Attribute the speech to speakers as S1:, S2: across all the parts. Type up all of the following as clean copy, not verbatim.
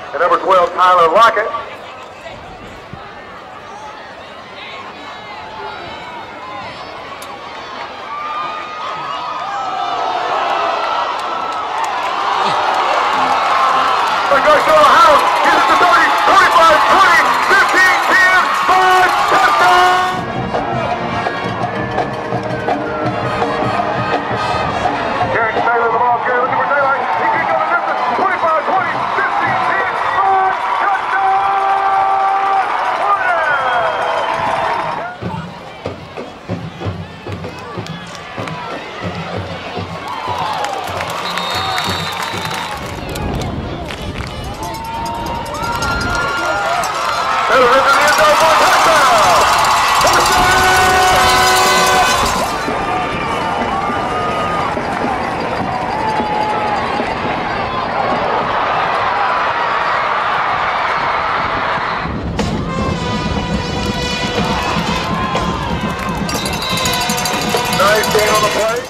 S1: and number 12, Tyler Lockett. Goes to the house, gets it to 30, 25, 20, 15, 10, 5, touchdown! Terrance Taylor, the ball carrier, looking for daylight. He can go the distance, 25, 20, 15, 10, 5, touchdown! Taylor into the end zone for a touchdown! Nice gain on the play.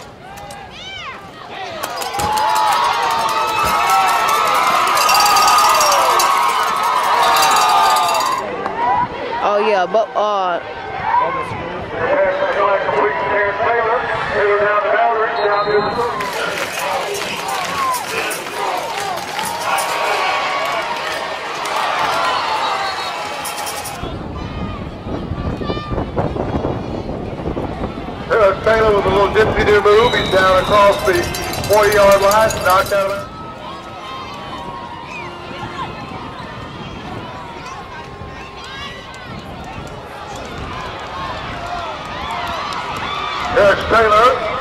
S2: Oh yeah, but
S1: Terrance Taylor. Taylor down the boundary, down to the Terrance Taylor with a little dipsy-do move. He's down across the 40-yard line, knocked out of it. Terrance Taylor